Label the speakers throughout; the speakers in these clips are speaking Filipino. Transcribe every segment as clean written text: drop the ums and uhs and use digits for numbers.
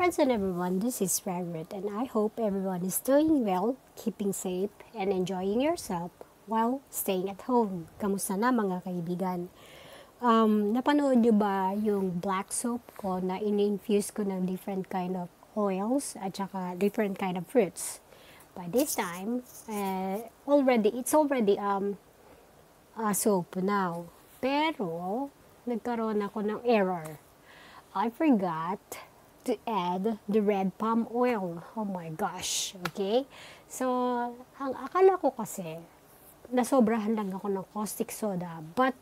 Speaker 1: friends and everyone, this is Margaret and I hope everyone is doing well, keeping safe, and enjoying yourself while staying at home. Kamusta na mga kaibigan? Napanood nyo ba yung black soap ko na in-infuse ko ng different kind of oils at saka different kind of fruits? By this time, it's already soap now. Pero, nagkaroon ako ng error. I forgot to add the red palm oil. Oh my gosh. Okay? So, ang akala ko kasi, nasobrahan lang ako ng caustic soda. But,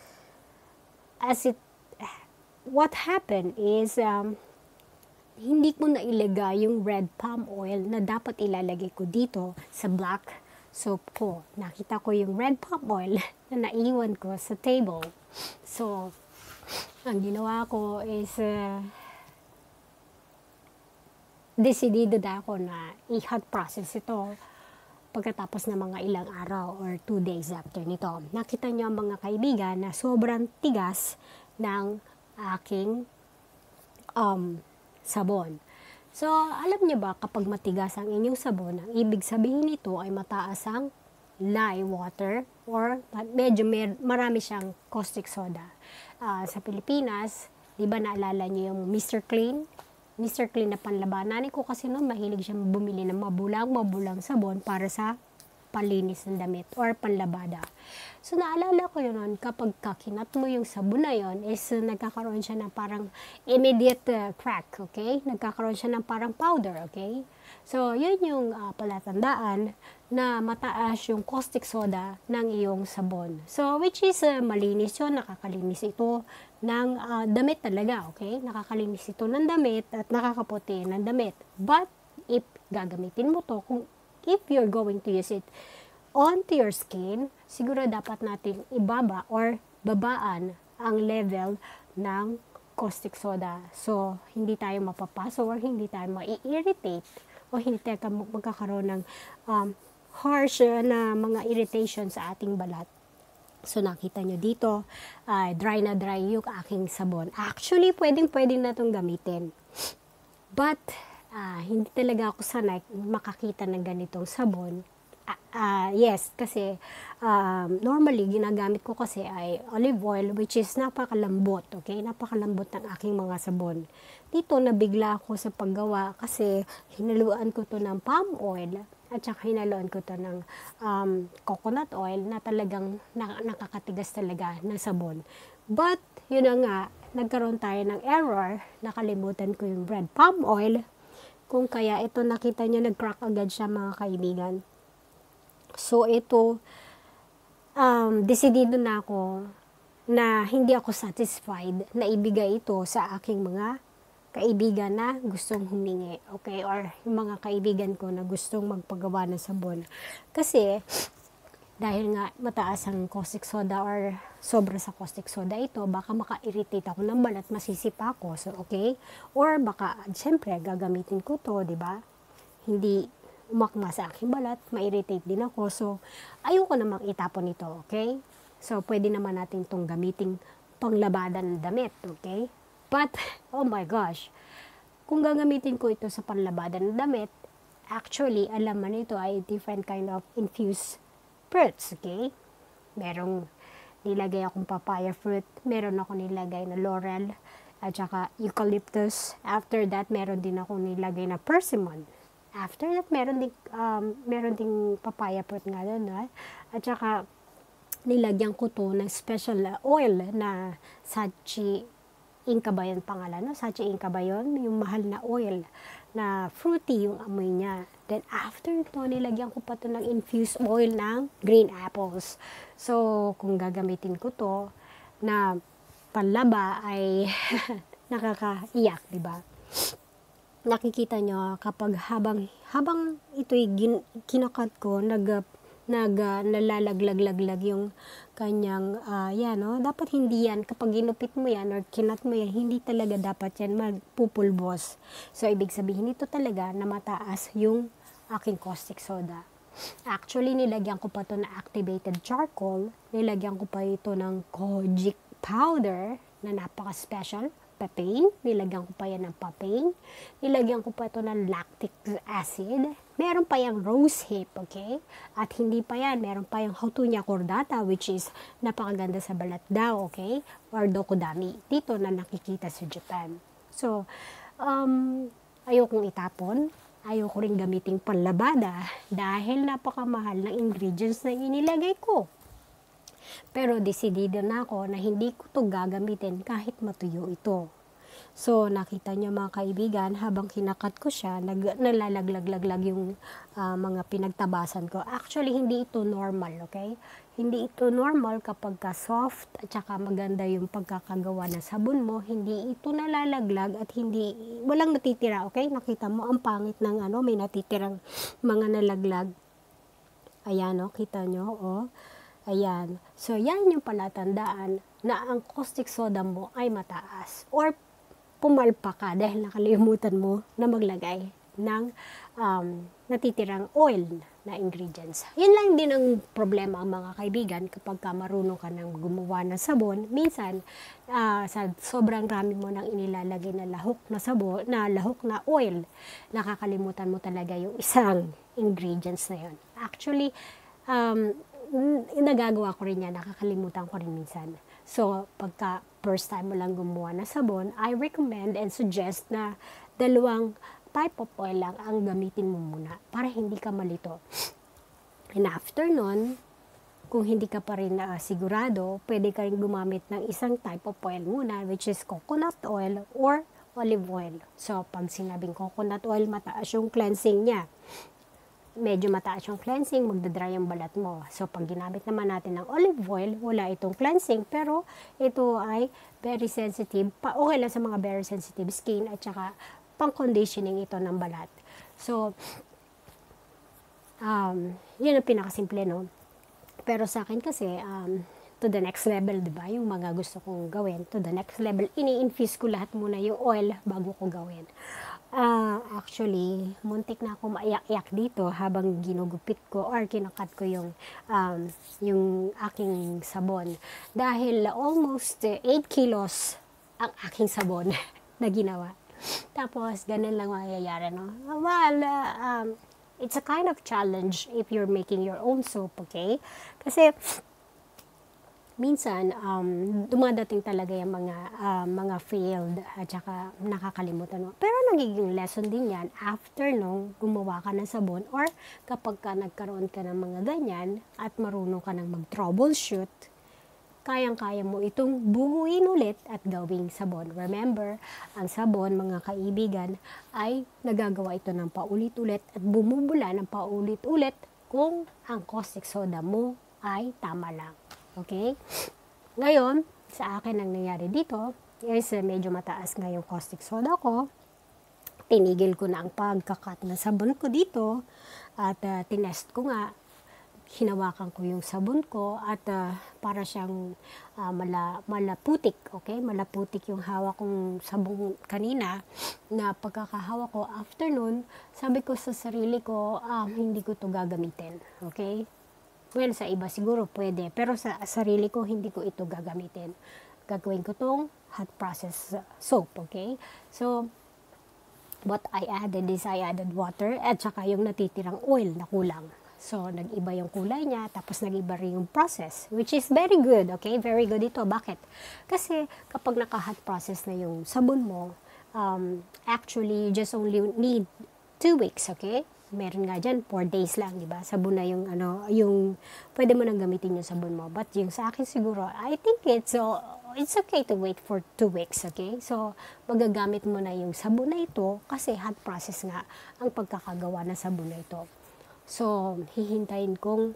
Speaker 1: what happened is, hindi ko na ilagay yung red palm oil na dapat ilalagay ko dito sa black soap ko. Nakita ko yung red palm oil na naiwan ko sa table. So, ang ginawa ko is, desidido na ako na i-hot process ito pagkatapos ng mga ilang araw or 2 days after nito. Nakita nyo ang mga kaibigan na sobrang tigas ng aking sabon. So, alam nyo ba kapag matigas ang inyong sabon, ang ibig sabihin nito ay mataas ang lye water or medyo marami siyang caustic soda. Sa Pilipinas, di ba naalala nyo yung Mr. Clean? Mr. Clean na panlabanan ko kasi noon mahilig siyang bumili ng mabulang sabon para sa panlinis ng damit or panlabada. So naalala ko yun noon, kapag kakinat mo yung sabon na yun is nagkakaroon siya ng parang immediate crack, okay? Nagkakaroon siya ng parang powder, okay? So yun yung palatandaan na mataas yung caustic soda ng iyong sabon. So which is malinis yun, nakakalinis ito ng damit talaga, okay? Nakakalinis ito ng damit at nakakaputi ng damit. But if gagamitin mo to, if you're going to use it onto your skin, siguro dapat nating ibaba or babaan ang level ng caustic soda. So, hindi tayo mapapaso or hindi tayo ma-irritate o hindi tayo magkakaroon ng harsh na mga irritation sa ating balat. So, nakita nyo dito, dry na dry yung aking sabon. Actually, pwede na itong gamitin. But, hindi talaga ako sanay makakita ng ganitong sabon. Yes, kasi normally ginagamit ko kasi ay olive oil which is napakalambot, okay? Napakalambot ng aking mga sabon. Dito nabigla ako sa paggawa kasi hinaluan ko to ng palm oil at saka hinaluan ko to ng coconut oil na talagang nakakatigas talaga ng sabon. But, yun na nga, nagkaroon tayo ng error, nakalimutan ko yung red palm oil. Kung kaya ito nakita nyo, nag-crack agad siya mga kaibigan. So ito, desidido na ako na hindi ako satisfied na ibigay ito sa aking mga kaibigan na gustong humingi. Okay? Or yung mga kaibigan ko na gustong magpagawa ng sabon. Kasi, dahil nga mataas ang caustic soda or sobra sa caustic soda ito, baka maka-irritate ako ng balat, masisipa ako. So, okay? Or baka, siyempre, gagamitin ko to, di ba? Hindi umakma sa aking balat, ma-irritate din ako. So, ayoko namang itapon ito, okay? So, pwede naman natin itong gamiting panglabada ng damit, okay? But, oh my gosh, kung gagamitin ko ito sa panglabada ng damit, actually, alam man ito ay different kind of infused fruits, okay? Merong nilagay akong papaya fruit, meron ako nilagay na laurel, at saka eucalyptus. After that, meron din ako nilagay na persimmon. After that, meron ding papaya fruit nga doon, at saka nilagyan ko to ng special oil na Sachi Inca ba yun pangalan? No? Sachi Inca ba yun? Yung mahal na oil na fruity yung amoy niya. Then after ito, nilagyan ko pa ito ng infused oil ng green apples. So, kung gagamitin ko to na panlaba ay nakakaiyak, di ba? Nakikita nyo kapag habang ito'y kinakat ko, nalalaglag yung kanyang, dapat hindi yan, kapag ginupit mo yan or kinat mo yan, hindi talaga dapat yan magpupulbos. So, ibig sabihin ito talaga na mataas yung aking caustic soda. Actually, nilagyan ko pa ito na activated charcoal, nilagyan ko pa ito ng kojic powder na napaka-special papain, nilagyan ko pa yan ng papain, nilagyan ko pa ito ng lactic acid, meron pa yung rose hip, okay? At hindi pa yan, meron pa yung Houtunia cordata, which is napakaganda sa balat daw, okay? Or dokodami, dito na nakikita sa Japan. So, ayokong itapon, ayoko rin gamiting panlabada dahil napakamahal ng ingredients na inilagay ko. Pero desidido na ako na hindi ko to gagamitin kahit matuyo ito. So, nakita niyo mga kaibigan, habang kinakat ko siya, nalalaglag-laglag yung mga pinagtabasan ko. Actually, hindi ito normal, okay? Hindi ito normal kapag ka soft at saka maganda yung pagkakagawa ng sabon mo. Hindi ito nalalaglag at walang natitira, okay? Nakita mo, ang pangit ng may natitirang mga nalaglag. Ayan, kita nyo, Ayan. So, yan yung palatandaan na ang caustic soda mo ay mataas. Or, pumalpa ka dahil nakalimutan mo na maglagay ng natitirang oil na ingredients. Yun lang din ang problema, mga kaibigan, kapag ka marunong ka ng gumawa ng sabon. Minsan, sa sobrang rami mo nang inilalagay na lahok na sabon, na lahok na oil, nakakalimutan mo talaga yung isang ingredients na yun. Actually, nagagawa ko rin yan, nakakalimutan ko rin minsan. So, pagka first time mo lang gumawa ng sabon, I recommend and suggest na 2 type of oil lang ang gamitin mo muna para hindi ka malito. And after nun, kung hindi ka pa rin sigurado, pwede ka rin gumamit ng isang type of oil muna, which is coconut oil or olive oil. So, pag sinabing coconut oil, mataas yung cleansing niya. Medyo mataas yung cleansing, magdadry yung balat mo. So, pag ginamit naman natin ng olive oil, wala itong cleansing, pero ito ay very sensitive. Okay lang sa mga very sensitive skin at saka pang-conditioning ito ng balat. So, yun ang pinakasimple, no? Pero sa akin kasi, to the next level, di ba? Yung mga gusto kong gawin, to the next level, ini-infuse ko lahat muna yung oil bago ko gawin. Actually, muntik na ako maiyak-iyak dito habang ginugupit ko or kinakat ko yung aking sabon. Dahil almost 8 kilos ang aking sabon na ginawa. Tapos, ganun lang mangyayari, no? Well, it's a kind of challenge if you're making your own soap, okay? Kasi, minsan, dumadating talaga yung mga failed at saka nakakalimutan mo. Pero nagiging lesson din yan after nung gumawa ka ng sabon or kapag ka nagkaroon ka ng mga ganyan at marunong ka ng mag-troubleshoot, kayang-kaya mo itong buuin ulit at gawing sabon. Remember, ang sabon, mga kaibigan, ay nagagawa ito ng paulit-ulit at bumubula ng paulit-ulit kung ang caustic soda mo ay tama lang. Okay? Ngayon, sa akin ang nangyari dito is medyo mataas nga yung caustic soda ko. Tinigil ko na ang pagkakat ng sabon ko dito at tinest ko nga. Hinawakan ko yung sabon ko at para siyang malaputik. Okay? Malaputik yung hawak kong sabon kanina na pagkakahawak ko. After nun, sabi ko sa sarili ko, hindi ko to gagamitin. Okay? Well, sa iba siguro pwede. Pero sa sarili ko, hindi ko ito gagamitin. Gagawin ko tong hot process soap, okay? So, what I added is I added water at saka yung natitirang oil na kulang. So, nag-iba yung kulay niya, tapos nag-iba rin yung process, which is very good, okay? Very good ito. Bakit? Kasi kapag naka-hot process na yung sabon mo, actually, you just only need 2 weeks, okay? Meron nga dyan, 4 days lang, di ba? Sabon na yung, yung, pwede mo nang gamitin yung sabon mo. But yung sa akin siguro, I think it's okay to wait for 2 weeks, okay? So, magagamit mo na yung sabon na ito kasi hot process nga ang pagkakagawa ng sabon na ito. So, hihintayin kong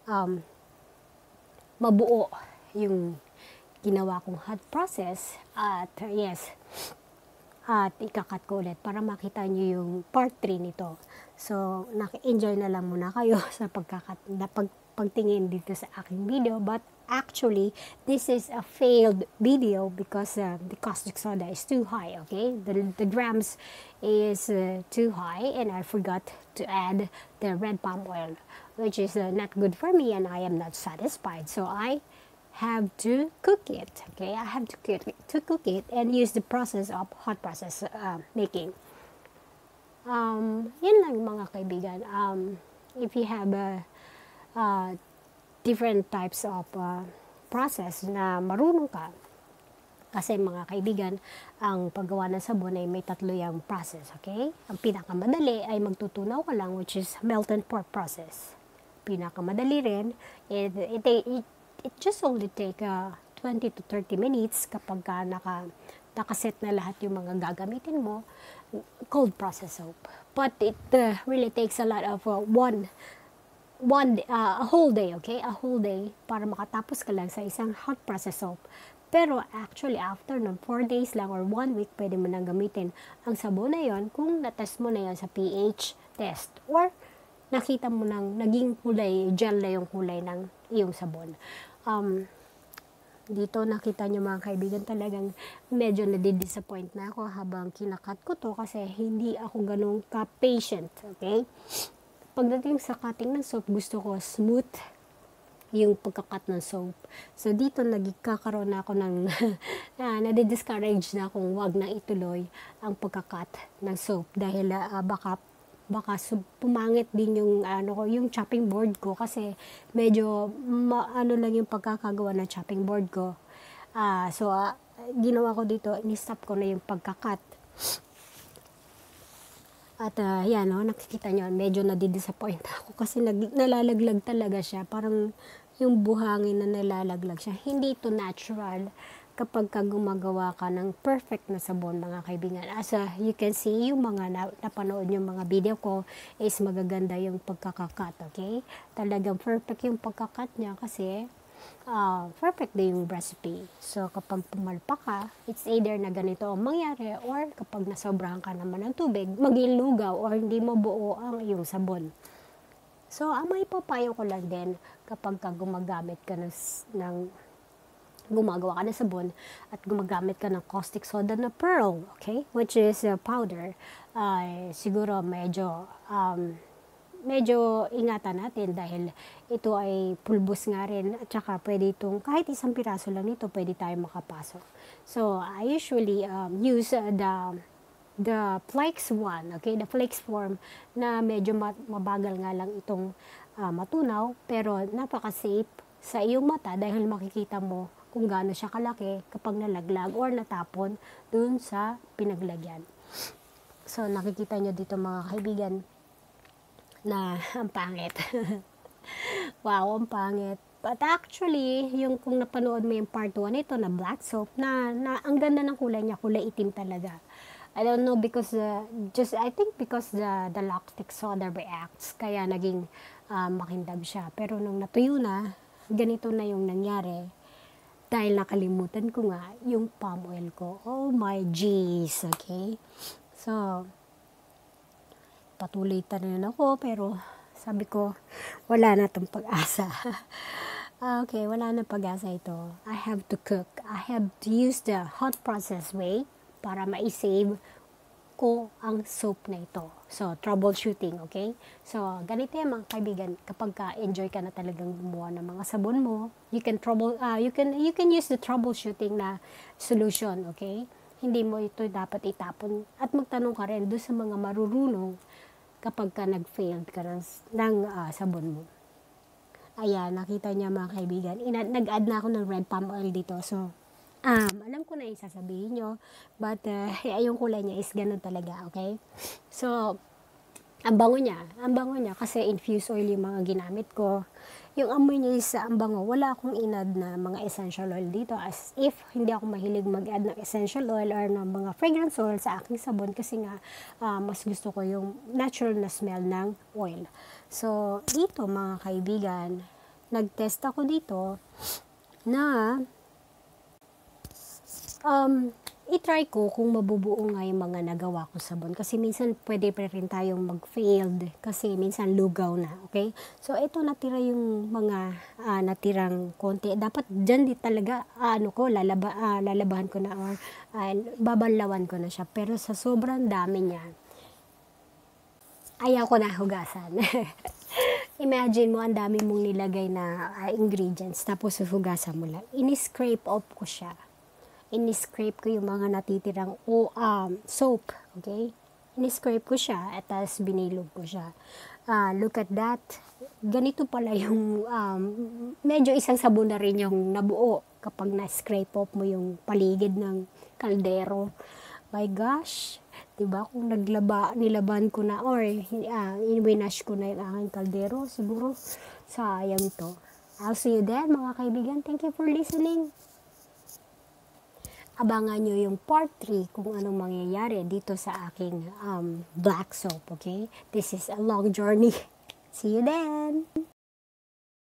Speaker 1: mabuo yung ginawa kong hot process at yes, at ikakat ko ulit para makita nyo yung part 3 nito. So, naka-enjoy na lang muna kayo sa pagtingin dito sa aking video. But actually, this is a failed video because the caustic soda is too high, okay? The grams is too high and I forgot to add the red palm oil, which is not good for me and I am not satisfied. So, I have to cook it. Okay, I have to cook it and use the process of hot process making. Yun lang mga kaibigan. If you have different types of process na marunong ka, kasi mga kaibigan, ang paggawa ng sabon ay may tatlo yung process, okay? Ang pinakamadali ay magtutunaw ka lang, which is melt and pour process. Pinakamadali rin, it just only take 20 to 30 minutes kapag nakaset na lahat yung mga gagamitin mo, cold process soap. But it really takes a lot of a whole day, okay? A whole day para makatapos ka lang sa isang hot process soap. Pero actually, after ng 4 days lang or 1 week, pwede mo nang gamitin ang sabon na yon kung natest mo na yon sa pH test. Or nakita mo nang naging kulay, gel na yung kulay ng iyong sabon. Dito nakita nyo mga kaibigan, talagang medyo nadidisappoint na ako habang kinakat ko to kasi hindi ako ganun ka-patient, okay? Pagdating sa cutting ng soap, gusto ko smooth yung pagkakat ng soap. So, dito nagkakaroon na ako ng nadi-discourage na akong wag na ituloy ang pagkakat ng soap dahil baka pumangit din yung yung chopping board ko kasi medyo lang yung pagkakagawa ng chopping board ko. Ginawa ko dito, ni-stop ko na yung pagkakat. At yan, nakikita nyo, medyo nadidisappoint ako kasi nalalaglag talaga siya. Parang yung buhangin na nalalaglag siya. Hindi ito natural kapag gumagawa ka ng perfect na sabon, mga kaibigan. As you can see, yung mga napanood yung mga video ko is magaganda yung pagkakakat, okay? Talagang perfect yung pagkakat niya kasi perfect din yung recipe. So, kapag pumalpa ka, it's either na ganito ang mangyari or kapag nasobrahan ka naman ng tubig, mag-ilugaw or hindi mo buo ang iyong sabon. So, ang may papayo ko lang din kapag gumagamit ka gumagawa ka ng sabon at gumagamit ka ng caustic soda na pearl, okay? Which is powder. Siguro medyo ingatan natin dahil ito ay pulbos nga rin at saka pwede itong, kahit isang piraso lang nito, pwede tayo makapasok. So, I usually use the flakes one, okay? The flakes form na medyo mabagal nga lang itong matunaw, pero napaka-safe sa iyong mata dahil makikita mo kung gaano siya kalaki kapag nalaglag or natapon dun sa pinaglagyan. So, nakikita nyo dito mga kaibigan na ang pangit. Wow, ang pangit. But actually, kung napanood mo yung part 1 ito na black soap, na ang ganda ng kulay niya, kulay itim talaga. I don't know because I think because the lactic soda reacts, kaya naging makintab siya. Pero nung natuyo na, ganito na yung nangyari. Dahil nakalimutan ko nga yung palm oil ko. Oh my jeez, okay? So, patuloy rin ako, pero sabi ko, wala na itong pag-asa. Okay, wala na pag-asa ito. I have to cook. I have to use the hot process way para ma-save ko ang soap na ito. So, troubleshooting, okay? So, ganito yan mga kaibigan, kapag ka-enjoy ka na talagang gumawa ng mga sabon mo, you can use the troubleshooting na solution, okay? Hindi mo ito dapat itapon at magtanong ka rin doon sa mga marurunong kapag ka nag-failed ka ng sabon mo. Ayan, nakita niya mga kaibigan. Nag-add na ako ng red palm oil dito. So, alam ko na yung sasabihin nyo. But, yung kulay niya is ganun talaga, okay? So, ang bango niya kasi infused oil yung mga ginamit ko. Yung amoy niya is ang bango. Wala akong inad na mga essential oil dito. As if hindi ako mahilig mag-add ng essential oil or ng mga fragrance oil sa aking sabon kasi nga mas gusto ko yung natural na smell ng oil. So, dito mga kaibigan, nag-test ako dito na i-try ko kung mabubuo nga yung mga nagawa ko sabon. Kasi minsan pwede pa rin tayong mag-failed kasi minsan lugaw na, okay? So, ito natira yung mga natirang konti. Dapat dyan di talaga, lalabahan ko na or babanlawan ko na siya. Pero sa sobrang dami niya, ayaw ko na hugasan. Imagine mo, ang dami mong nilagay na ingredients, tapos hugasan mo lang. Ini-scrape off ko siya. Ini-scrape ko yung mga natitirang soap, okay? Ini-scrape ko siya, at tapos binilog ko siya. Look at that. Ganito pala yung, medyo isang sabon na rin yung nabuo kapag na-scrape off mo yung paligid ng kaldero. My gosh! Diba, kung nilaban ko na, or winash ko na yung aking kaldero, siguro sayang to. I'll see you then, mga kaibigan. Thank you for listening. Abangan nyo yung part 3 kung anong mangyayari dito sa aking black soap, okay? This is a long journey. See you then!